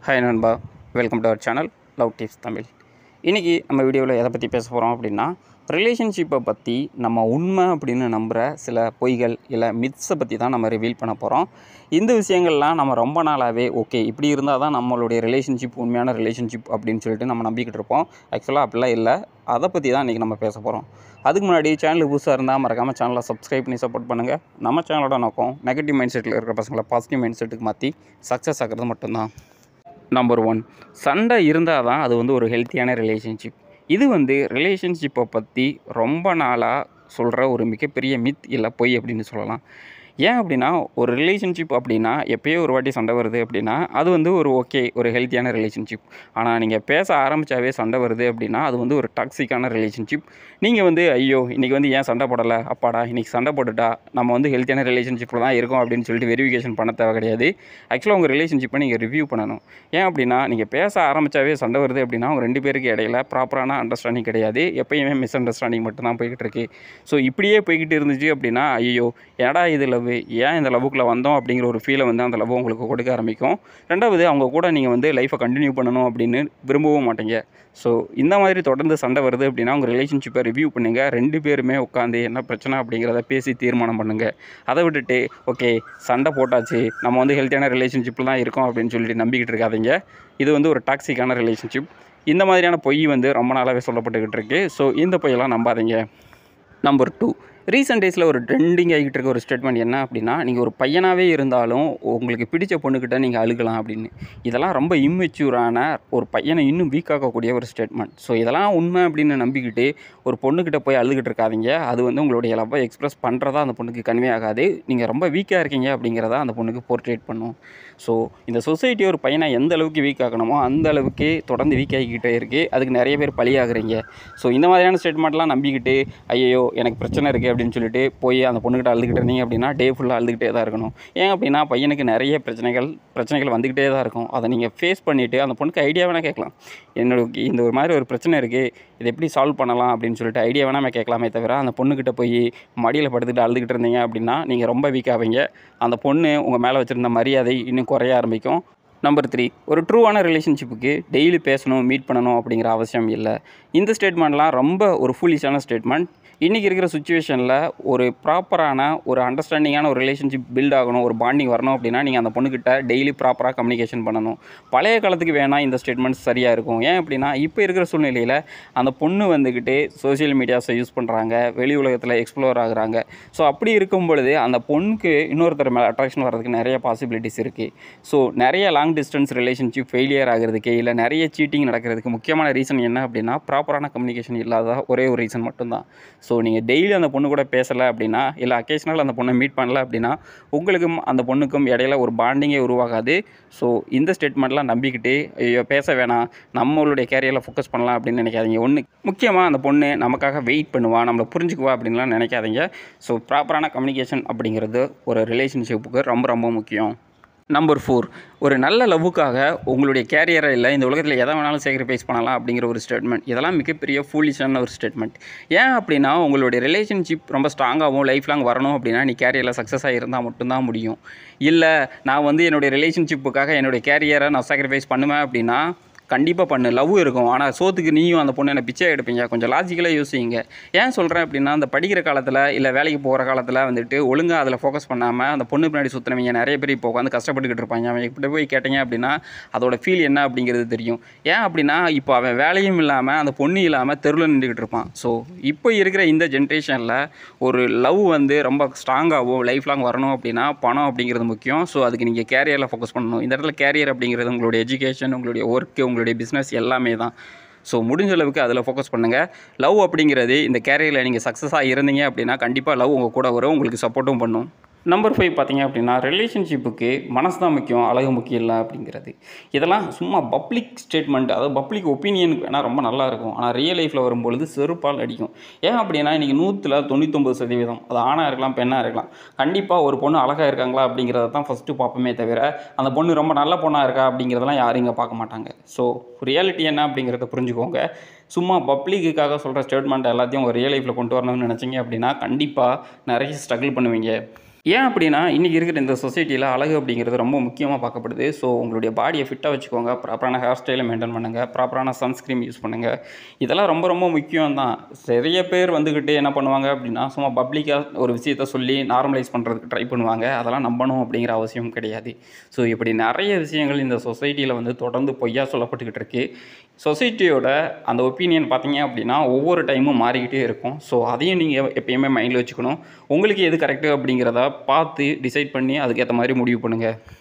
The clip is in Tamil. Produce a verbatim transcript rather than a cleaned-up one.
ஹாய் நண்பா, welcome to our channel love tips Tamil. இன்றைக்கி நம்ம வீடியோவில் எதை பற்றி பேச போகிறோம் அப்படின்னா, ரிலேஷன்ஷிப்பை பற்றி நம்ம உண்மை அப்படின்னு நம்புகிற சில பொய்கள் இல்லை மித்ஸை பற்றி தான் நம்ம ரிவீல் பண்ண போகிறோம். இந்த விஷயங்கள்லாம் நம்ம ரொம்ப நாளாகவே ஓகே இப்படி இருந்தால் தான் நம்மளுடைய ரிலேஷன்ஷிப் உண்மையான ரிலேஷன்ஷிப் அப்படின்னு சொல்லிட்டு நம்ம நம்பிக்கிட்டு இருப்போம். ஆக்சுவலாக அப்படிலாம் இல்லை. அதை பற்றி தான் இன்றைக்கி நம்ம பேச போகிறோம். அதுக்கு முன்னாடி சேனலுக்கு புதுசாக இருந்தால் மறக்காமல் சேனலை சப்ஸ்கிரைப் பண்ணி சப்போர்ட் பண்ணுங்கள். நம்ம சேனலோட நோக்கம் நெகட்டிவ் மைண்ட் செட்டில் இருக்கிற பசங்களை பாசிட்டிவ் மைண்ட் செட்டுக்கு மாற்றி சக்ஸஸ் ஆகிறது மட்டும்தான். நம்பர் ஒன், சண்டை இருந்தால் தான் அது வந்து ஒரு ஹெல்த்தியான ரிலேஷன்ஷிப். இது வந்து ரிலேஷன்ஷிப்பை பற்றி ரொம்ப நாளாக சொல்கிற ஒரு மிகப்பெரிய மித் இல்லை பொய் அப்படின்னு சொல்லலாம். ஏன் அப்படின்னா, ஒரு ரிலேஷன்ஷிப் அப்படின்னா எப்போயோ ஒரு வாட்டி சண்டை வருது அப்படின்னா அது வந்து ஒரு ஓகே ஒரு ஹெல்த்தியான ரிலேஷன்ஷிப். ஆனால் நீங்கள் பேச ஆரம்பித்தாவே சண்டை வருது அப்படின்னா அது வந்து ஒரு டாக்ஸிக்கான ரிலேஷன்ஷிப். நீங்கள் வந்து ஐயோ இன்றைக்கி வந்து ஏன் சண்டை போடலை, அப்பாடா இன்றைக்கி சண்டை போட்டுட்டா நம்ம வந்து ஹெல்த்தியான ரிலேஷன்ஷிப்பில் தான் இருக்கோம் அப்படின்னு சொல்லிட்டு வெரிஃபிகேஷன் பண்ண தேவை கிடையாது. ஆக்சுவலாக உங்கள் ரிலேஷன்ஷிப்பை நீங்கள் ரிவ்யூ பண்ணணும். ஏன் அப்படின்னா, நீங்கள் பேச ஆரம்பித்தாவே சண்டை வருது அப்படின்னா அவங்க ரெண்டு பேருக்கு இடையில ப்ராப்பரான அண்டர்ஸ்டாண்டிங் கிடையாது. எப்போயுமே மிஸ் அண்டர்ஸ்டாண்டிங் மட்டும்தான் போய்கிட்டு இருக்கு. ஸோ இப்படியே போய்கிட்டு இருந்துச்சு அப்படின்னா ஐயோ ஏடா இது லவ், ஏன் இந்த லவ்வுக்குள்ளே வந்தோம் அப்படிங்கிற ஒரு ஃபீலை வந்து அந்த லவ் உங்களுக்கு கொடுக்க ஆரம்பிக்கும். ரெண்டாவது, அவங்க கூட நீங்கள் வந்து லைஃப்பை கண்டினியூ பண்ணணும் அப்படின்னு விரும்பவும் மாட்டீங்க. ஸோ இந்த மாதிரி தொடர்ந்து சண்டை வருது அப்படின்னா உங்கள் ரிலேஷன்ஷிப்பை ரிவ்யூ பண்ணுங்கள். ரெண்டு பேருமே உட்காந்து என்ன பிரச்சனை அப்படிங்கிறத பேசி தீர்மானம் பண்ணுங்கள். அதை விட்டுட்டு ஓகே சண்டை போட்டாச்சு நம்ம வந்து ஹெல்த்தியான ரிலேஷன்ஷிப்பில் தான் இருக்கோம் அப்படின்னு சொல்லிட்டு நம்பிக்கிட்டு இருக்காதீங்க. இது வந்து ஒரு டாக்ஸிக்கான ரிலேஷன்ஷிப். இந்த மாதிரியான பொய் வந்து ரொம்ப நாளாகவே சொல்லப்பட்டுக்கிட்டு இருக்குது. ஸோ இந்த பொய்யெல்லாம் நம்பாதீங்க. நம்பர் டூ, ரீசெண்ட் டேஸில் ஒரு ட்ரெண்டிங் ஆகிட்டு இருக்க ஒரு ஸ்டேட்மெண்ட் என்ன அப்படின்னா, நீங்கள் ஒரு பையனாகவே இருந்தாலும் உங்களுக்கு பிடிச்ச பொண்ணுக்கிட்ட நீங்கள் அழுகலாம் அப்படின்னு. இதெல்லாம் ரொம்ப இம்மெச்சூரான ஒரு பையனை இன்னும் வீக் ஆக்கக்கூடிய ஒரு ஸ்டேட்மெண்ட். ஸோ இதெல்லாம் உண்மை அப்படின்னு நம்பிக்கிட்டு ஒரு பொண்ணுக்கிட்ட போய் அழுதுகிட்டு இருக்காதீங்க. அது வந்து உங்களுடைய லவ்வை எக்ஸ்ப்ரெஸ் பண்ணுறதா அந்த பொண்ணுக்கு கன்வே ஆகாது. நீங்கள் ரொம்ப வீக்காக இருக்கீங்க அப்படிங்கிறத அந்த பொண்ணுக்கு போர்ட்ரேட் பண்ணும். ஸோ இந்த சொசைட்டி ஒரு பையனை எந்த அளவுக்கு வீக் ஆகணுமோ அந்த அளவுக்கு தொடர்ந்து வீக் ஆகிக்கிட்டே இருக்குது. அதுக்கு நிறைய பேர் பலியாகிறீங்க. ஸோ இந்த மாதிரியான ஸ்டேட்மெண்ட்லாம் நம்பிக்கிட்டு ஐயோ எனக்கு பிரச்சனை இருக்குது அப்படின்னு சொல்லிட்டு போய் அந்த பொண்ணுக்கிட்ட அழுதுகிட்டு இருந்தீங்க அப்படின்னா டே ஃபுல்லாக அழுதுகிட்டே தான் இருக்கணும். ஏன் அப்படின்னா பையனுக்கு நிறைய பிரச்சனைகள் பிரச்சனைகள் வந்துக்கிட்டே தான் இருக்கும். அதை நீங்கள் ஃபேஸ் பண்ணிவிட்டு அந்த பொண்ணுக்கு ஐடியா வேணால் கேட்கலாம். என்னோட இந்த ஒரு மாதிரி ஒரு பிரச்சனை இருக்குது, இதை எப்படி சால்வ் பண்ணலாம் அப்படின்னு சொல்லிட்டு ஐடியா வேணாமல் கேட்கலாமே தவிர அந்த பொண்ணுக்கிட்ட போய் மடியில் படுத்துக்கிட்டு அழுதுகிட்டு இருந்தீங்க அப்படின்னா நீங்கள் ரொம்ப வீக் ஆவீங்க. அந்த பொண்ணு உங்கள் மேலே வச்சுருந்த மரியாதை இன்னும் குறைய ஆரம்பிக்கும். நம்பர் த்ரீ, ஒரு ட்ரூவான ரிலேஷன்ஷிப்புக்கு டெய்லி பேசணும் மீட் பண்ணணும் அப்படிங்கிற அவசியம் இல்லை. இந்த ஸ்டேட்மெண்ட்லாம் ரொம்ப ஒரு ஃபூலிஷான ஸ்டேட்மெண்ட். இன்றைக்கி இருக்கிற சுச்சுவேஷனில் ஒரு ப்ராப்பரான ஒரு அண்டர்ஸ்டாண்டிங்கான ஒரு ரிலேஷன்ஷிப் பில்ட் ஆகணும், ஒரு பாண்டிங் வரணும் அப்படின்னா நீங்கள் அந்த பொண்ணுக்கிட்ட டெய்லி ப்ராப்பராக கம்யூனிகேஷன் பண்ணணும். பழைய காலத்துக்கு வேணால் இந்த ஸ்டேட்மெண்ட்ஸ் சரியாக இருக்கும். ஏன் அப்படின்னா இப்போ இருக்கிற சூழ்நிலையில் அந்த பொண்ணு வந்துக்கிட்டு சோஷியல் மீடியாஸை யூஸ் பண்ணுறாங்க, வெளி உலகத்தில் எக்ஸ்ப்ளோர் ஆகுறாங்க. ஸோ அப்படி இருக்கும் பொழுது அந்த பொண்ணுக்கு இன்னொருத்தர் மேலே அட்ராக்ஷன் வர்றதுக்கு நிறைய பாசிபிலிட்டிஸ் இருக்குது. ஸோ நிறைய லாங் டிஸ்டன்ஸ் ரிலேஷன்ஷிப் ஃபெயிலியர் ஆகிறதுக்கு இல்லை நிறைய சீட்டிங் நடக்கிறதுக்கு முக்கியமான ரீசன் என்ன அப்படின்னா ப்ராப்பரான கம்யூனிகேஷன் இல்லாத ஒரே ஒரு ரீசன் மட்டும்தான். ஸோ நீங்கள் டெய்லி அந்த பொண்ணு கூட பேசலை அப்படின்னா இல்லை அக்கேஷனல் அந்த பொண்ணை மீட் பண்ணல அப்படின்னா உங்களுக்கும் அந்த பொண்ணுக்கும் இடையில ஒரு பாண்டிங்கே உருவாகாது. ஸோ இந்த ஸ்டேட்மெண்ட்லாம் நம்பிக்கிட்டு ஐயோ பேச வேணாம் நம்மளுடைய கேரியரில் ஃபோக்கஸ் பண்ணலாம் அப்படின்னு நினைக்காதீங்க. ஒன்று முக்கியமாக அந்த பொண்ணு நமக்காக வெயிட் பண்ணுவா, நம்மளை புரிஞ்சுக்குவா அப்படின்லாம் நினைக்காதீங்க. ஸோ ப்ராப்பரான கம்யூனிகேஷன் அப்படிங்கிறது ஒரு ரிலேஷன்ஷிப்புக்கு ரொம்ப ரொம்ப முக்கியம். நம்பர் ஃபோர், ஒரு நல்ல லவ்வுக்காக உங்களுடைய கேரியரை இல்லை இந்த உலகத்தில் எதை வேணாலும் சேக்ரிஃபைஸ் பண்ணலாம் அப்படிங்கிற ஒரு ஸ்டேட்மெண்ட். இதெல்லாம் மிகப்பெரிய ஃபூலிஷான ஒரு ஸ்டேட்மெண்ட். ஏன் அப்படின்னா உங்களுடைய ரிலேஷன்ஷிப் ரொம்ப ஸ்ட்ராங்காகவும் லைஃப் லாங் வரணும் அப்படின்னா நீ கேரியரில் சக்ஸஸாக இருந்தால் மட்டும்தான் முடியும். இல்லை நான் வந்து என்னுடைய ரிலேஷன்ஷிப்புக்காக என்னுடைய கேரியரை நான் சேக்ரிஃபைஸ் பண்ணுவேன் அப்படின்னா கண்டிப்பாக பண்ணு, லவ் இருக்கும். ஆனால் சோத்துக்கு நீயும் அந்த பொண்ணு என்ன பிச்சை எடுப்பீங்க. கொஞ்சம் லாஜிக்கலாக யோசிங்க. ஏன் சொல்கிறேன் அப்படின்னா அந்த படிக்கிற காலத்தில் இல்லை வேலைக்கு போகிற காலத்தில் வந்துட்டு ஒழுங்காக அதில் ஃபோக்கஸ் பண்ணாமல் அந்த பொண்ணு பின்னாடி சுற்றினவங்க நிறைய பேர் இப்போ உட்காந்து கஷ்டப்பட்டுக்கிட்டு இருப்பாங்க. அவன் இப்படி போய் கேட்டீங்க அப்படின்னா அதோட ஃபீல் என்ன அப்படிங்கிறது தெரியும். ஏன் அப்படின்னா இப்போ அவன் வேலையும் இல்லாமல் அந்த பொண்ணு இல்லாமல் தெருவில் நின்றுக்கிட்டு இருப்பான். ஸோ இப்போ இருக்கிற இந்த ஜென்ரேஷனில் ஒரு லவ் வந்து ரொம்ப ஸ்ட்ராங்காகவும் லைஃப் லாங் வரணும் அப்படின்னா பணம் அப்படிங்கிறது முக்கியம். ஸோ அதுக்கு நீங்கள் கேரியரில் ஃபோக்கஸ் பண்ணணும். இந்த இடத்துல கேரியர் அப்படிங்கிறது உங்களுடைய எஜுகேஷன், உங்களுடைய ஒர்க்கு, உங்களுடைய பிஸ்னஸ் எல்லாமே தான். ஸோ முடிஞ்ச அளவுக்கு அதில் ஃபோக்கஸ் பண்ணுங்கள். லவ் அப்படிங்கிறது இந்த கேரியரில் நீங்கள் சக்ஸஸாக இருந்தீங்க அப்படின்னா கண்டிப்பாக லவ் உங்கள் கூட வரும், உங்களுக்கு சப்போர்ட்டும் பண்ணும். நம்பர் ஃபைவ் பார்த்தீங்க அப்படின்னா ரிலேஷன்ஷிப்புக்கு மனசு தான் முக்கியம், அழகு முக்கியம் இல்லை அப்படிங்கிறது. இதெல்லாம் சும்மா பப்ளிக் ஸ்டேட்மெண்ட், அதாவது பப்ளிக் ஒப்பீனியனுக்கு வேணால் ரொம்ப நல்லாயிருக்கும். ஆனால் ரியல் லைஃப்பில் வரும்பொழுது செருப்பால் அடிக்கும். ஏன் அப்படின்னா இன்றைக்கி நூற்றில் தொண்ணூற்றொம்பது சதவீதம் அது ஆணாக இருக்கலாம் பெண்ணாக இருக்கலாம், கண்டிப்பாக ஒரு பொண்ணு அழகாக இருக்காங்களா அப்படிங்கிறத தான் ஃபஸ்ட்டு பார்ப்போமே தவிர அந்த பொண்ணு ரொம்ப நல்ல பொண்ணாக இருக்கா அப்படிங்கிறதெல்லாம் யாரும் இங்கே பார்க்க மாட்டாங்க. ஸோ ரியாலிட்டி என்ன அப்படிங்கிறத புரிஞ்சுக்கோங்க. சும்மா பப்ளிக்குக்காக சொல்கிற ஸ்டேட்மெண்ட் எல்லாத்தையும் உங்கள் ரியல் லைஃப்பில் கொண்டு வரணும்னு நினச்சிங்க அப்படின்னா கண்டிப்பாக நிறைய ஸ்ட்ரகிள் பண்ணுவீங்க. ஏன் அப்படின்னா, இன்றைக்கி இருக்கிற இந்த சொசைட்டியில் அழகு அப்படிங்கிறது ரொம்ப முக்கியமாக பார்க்கப்படுது. ஸோ உங்களுடைய பாடியை ஃபிட்டாக வச்சுக்கோங்க, ப்ராப்பரான ஹேர் ஸ்டைலை மெயின்டைன் பண்ணுங்கள், ப்ராப்பரான சன்ஸ்க்ரீம் யூஸ் பண்ணுங்கள். இதெல்லாம் ரொம்ப ரொம்ப முக்கியம் தான். நிறைய பேர் வந்துக்கிட்டு என்ன பண்ணுவாங்க அப்படின்னா, சும்மா பப்ளிக்காக ஒரு விஷயத்த சொல்லி நார்மலைஸ் பண்ணுறதுக்கு ட்ரை பண்ணுவாங்க. அதெல்லாம் நம்பணும் அப்படிங்கிற அவசியம் கிடையாது. ஸோ இப்படி நிறைய விஷயங்கள் இந்த சொசைட்டியில் வந்து தொடர்ந்து பொய்யா சொல்லப்பட்டுக்கிட்டு இருக்குது. சொசைட்டியோட அந்த ஒப்பீனியன் பார்த்தீங்க அப்படின்னா ஒவ்வொரு டைமும் மாறிக்கிட்டே இருக்கும். ஸோ அதையும் நீங்கள் எப்பயுமே மைண்டில் வச்சுக்கணும். உங்களுக்கு எது கரெக்டு அப்படிங்கிறத பார்த்து டிசைட் பண்ணி அதுக்கேற்ற மாதிரி முடிவு பண்ணுங்கள்.